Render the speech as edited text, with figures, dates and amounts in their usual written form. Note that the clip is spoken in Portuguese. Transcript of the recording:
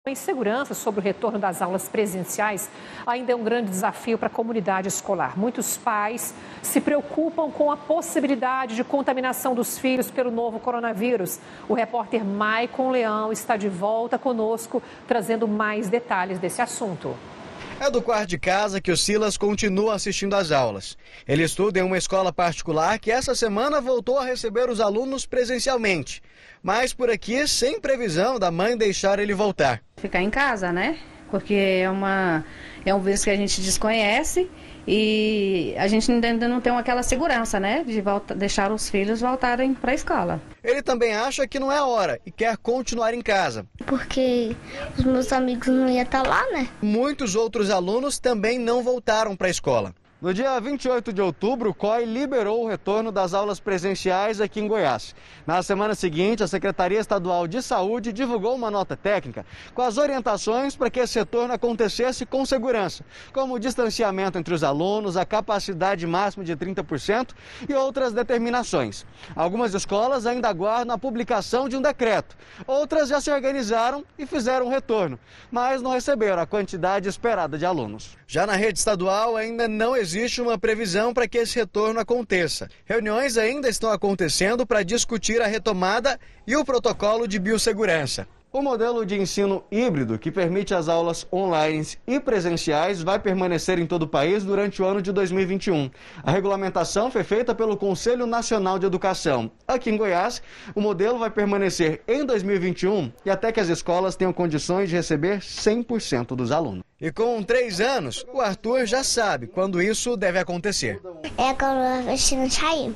A insegurança sobre o retorno das aulas presenciais ainda é um grande desafio para a comunidade escolar. Muitos pais se preocupam com a possibilidade de contaminação dos filhos pelo novo coronavírus. O repórter Maicon Leão está de volta conosco, trazendo mais detalhes desse assunto. É do quarto de casa que o Silas continua assistindo às aulas. Ele estuda em uma escola particular que essa semana voltou a receber os alunos presencialmente. Mas por aqui, sem previsão da mãe deixar ele voltar. Ficar em casa, né? Porque é um vírus que a gente desconhece e a gente ainda não tem aquela segurança, né? De deixar os filhos voltarem para a escola. Ele também acha que não é a hora e quer continuar em casa. Porque os meus amigos não iam estar lá, né? Muitos outros alunos também não voltaram para a escola. No dia 28 de outubro, o COI liberou o retorno das aulas presenciais aqui em Goiás. Na semana seguinte, a Secretaria Estadual de Saúde divulgou uma nota técnica com as orientações para que esse retorno acontecesse com segurança, como o distanciamento entre os alunos, a capacidade máxima de 30% e outras determinações. Algumas escolas ainda aguardam a publicação de um decreto. Outras já se organizaram e fizeram o retorno, mas não receberam a quantidade esperada de alunos. Já na rede estadual, ainda não existe uma previsão para que esse retorno aconteça. Reuniões ainda estão acontecendo para discutir a retomada e o protocolo de biossegurança. O modelo de ensino híbrido, que permite as aulas online e presenciais, vai permanecer em todo o país durante o ano de 2021. A regulamentação foi feita pelo Conselho Nacional de Educação. Aqui em Goiás, o modelo vai permanecer em 2021 e até que as escolas tenham condições de receber 100% dos alunos. E com 3 anos, o Arthur já sabe quando isso deve acontecer. É quando eu vou sair.